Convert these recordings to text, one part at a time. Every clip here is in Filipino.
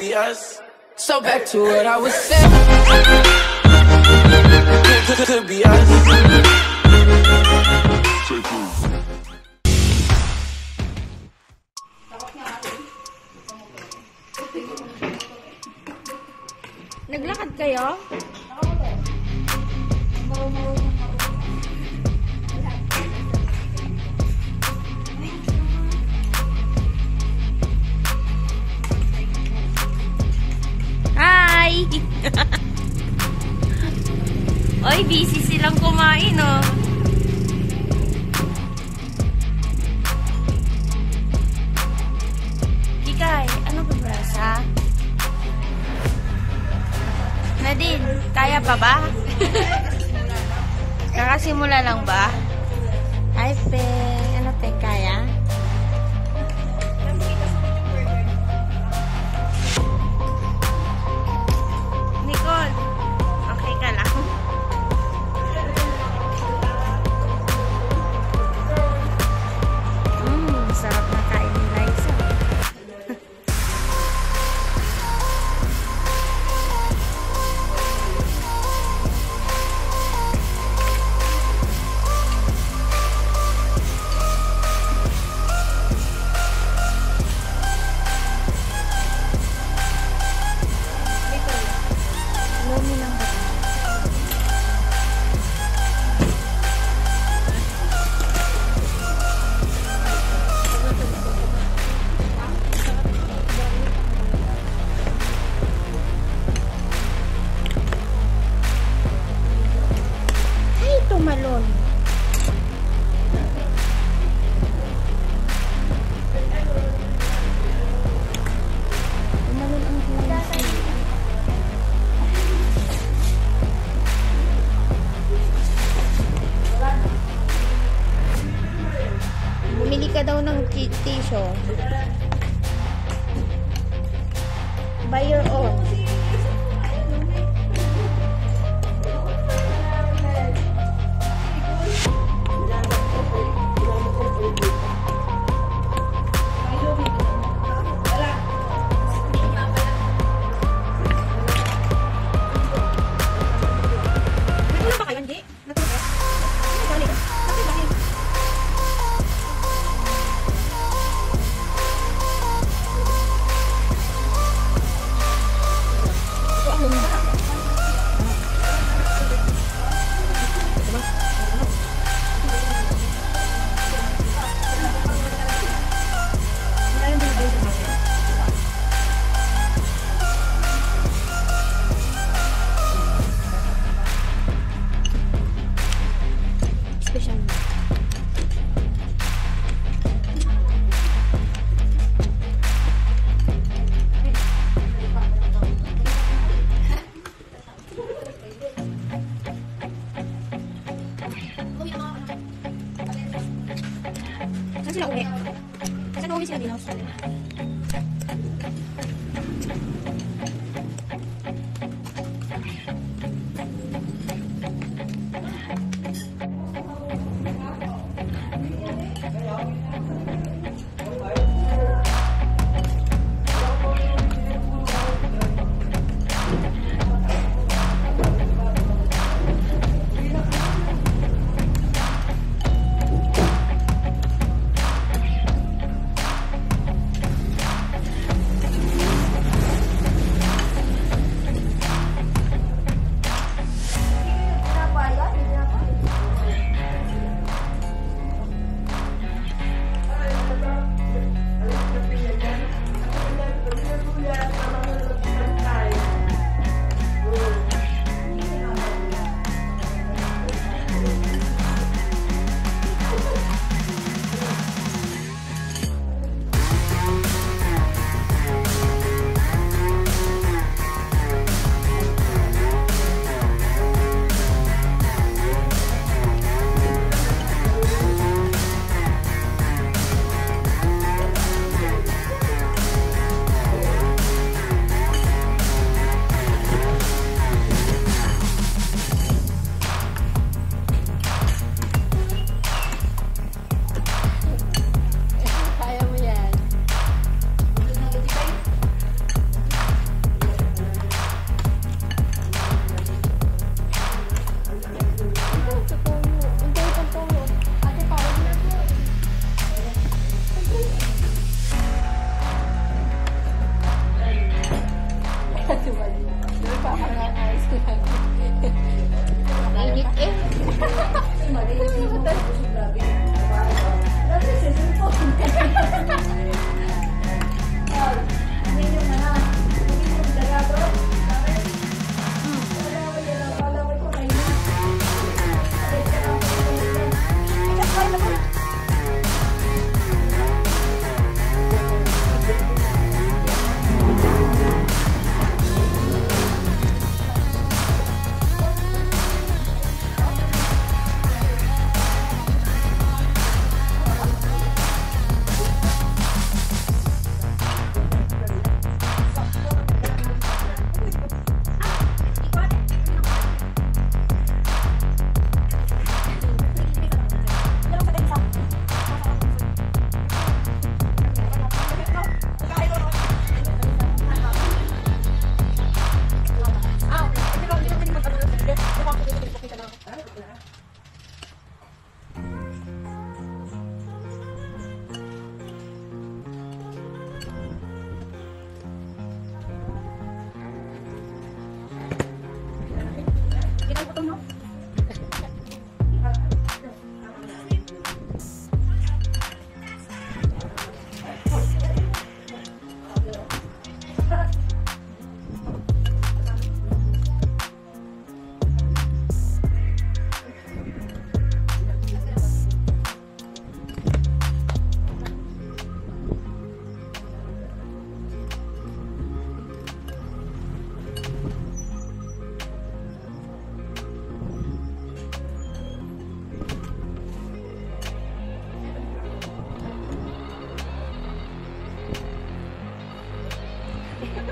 be us. So back to what I was saying. Could be us. Naglakad kayo? Hi! Oy, busy silang kumain, oh. Kikay, ano ba brasa? Nadine, kaya pa ba? Kakasimula lang ba? Ay, pe. Ano, pe? Kaya? Nicole, okay ka lang? Sarap na kain ni Liza. Tumalon. Tumalon ang buhay. Bumili ka daw ng tissue. Buy your own.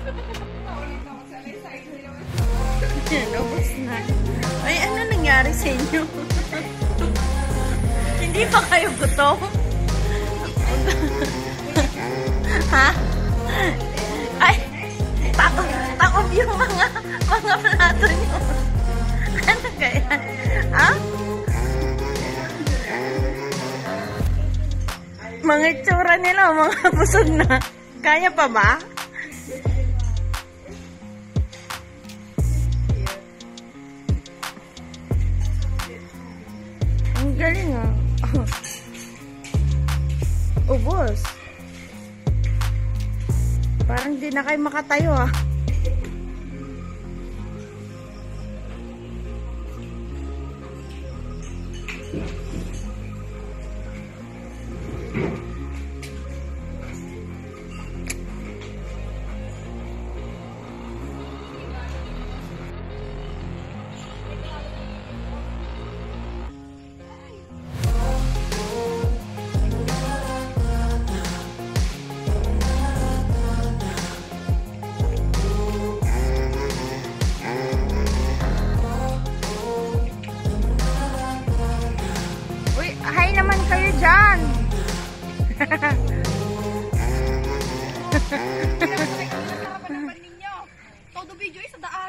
Ubus na. Ay, ano nangyari sa inyo? Hindi pa kayo gutom? Ha? Ay, takob yung mga plato nyo. Ano kaya? Ha? Mga itsura nila, mga busog na. Kaya pa ba? Ang galing ah. Ubos. Parang di na kayo makatayo ah. Hi naman kayo dyan. Todo video ay sa daan.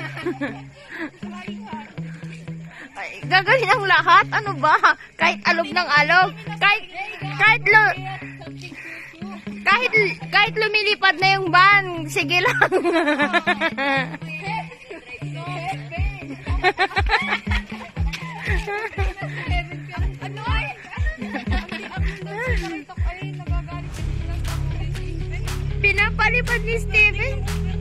Ay, gagawin ang lahat? Ano ba? Kahit alog ng alog. Kahit lumilipad na yung van. Sige lang. Pinapalipad ni Steven.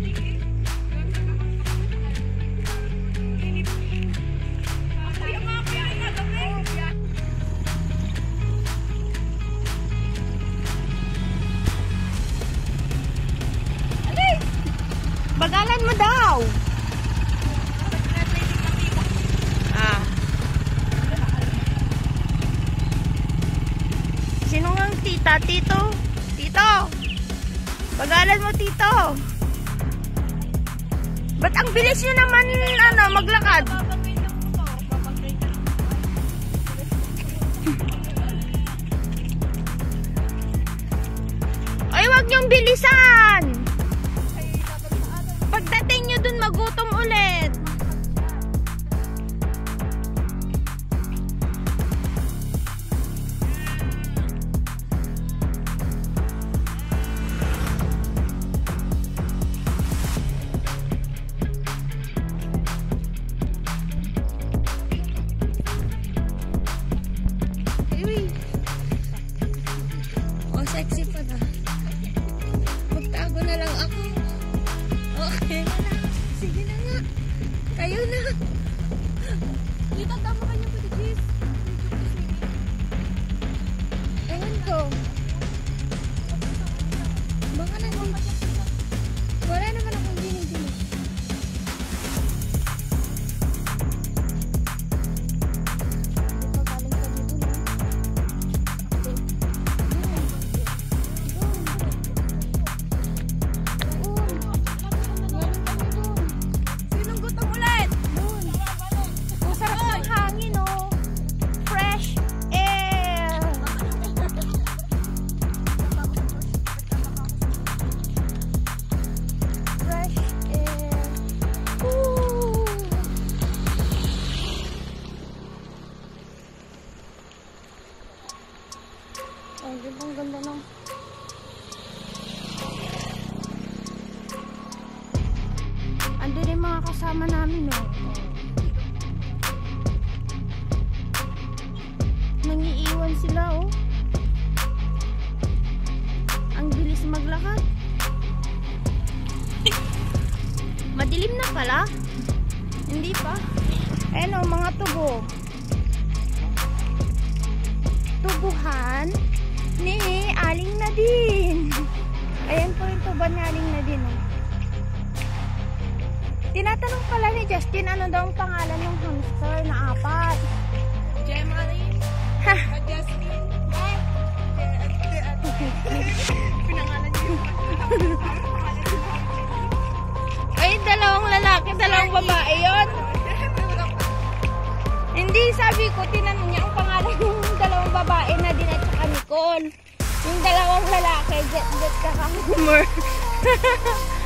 Bagalan mo daw. Ah. Sino ngang tita? Tito? Tito? Bagalan mo, Tito. Ba't ang bilis nyo naman, maglakad? Ay, wag nyong bilisan. Pagdating nyo dun, magutom ulit. Sexy pa na. Magtago na lang ako. Okay na lang. Sige na nga. Kayo na. Dito, tama ka niyo po, Jis. Ewan ko. Baka naman. Wala naman akong dinig-dinig. Ay, ang ganda ng... Ando rin mga kasama namin, no? Nangiiwan sila, oh. Ang bilis maglakad. Madilim na pala. Hindi pa. Ayan, oh, mga tubo. Tubuhan ni Aling Nadine. Ayan po yung tuban ni Aling Nadine. Oh. Tinatanong pala ni Justin ano daw ang pangalan ng hamster na 4. Gemma Ha? Justin. Pinangalan niyo. babae yon. Hindi, sabi ko, tinanong niya ang pangalan ng dalawang babae na din at saka Nicole. Yung dalawang lalaki, Jet, Jet, kaka Humor.